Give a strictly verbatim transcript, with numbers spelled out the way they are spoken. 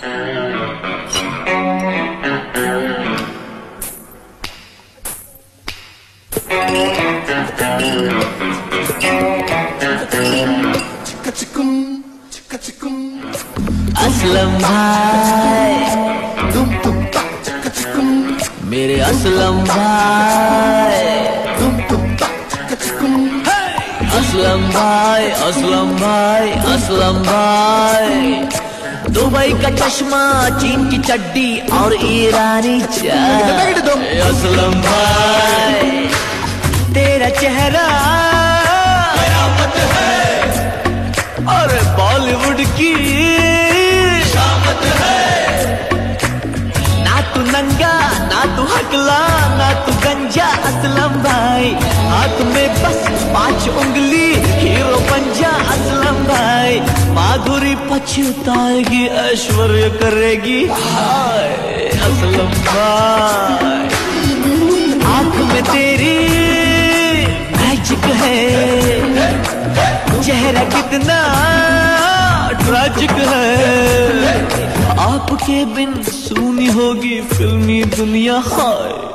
असलम भाई, मेरे असलम भाई, असलम भाई, असलम भाई, असलम भाई। दुबई का चश्मा, चीन की चड्डी और ईरानी चाय। असलम भाई, तेरा चेहरा कयामत है और बॉलीवुड की शामत है। ना तू नंगा, ना तू हकला, ना तू गंजा। असलम भाई, हाथ में बस पांच उंगली, हीरो बन जा। असलम भाई, माधुरी पछताएगी, ऐश्वर्य करेगी हाय। असलम भाई, आंख में तेरी मैजिक है, चेहरा कितना ट्रैजिक है। आपके बिन सूनी होगी फिल्मी दुनिया हाय।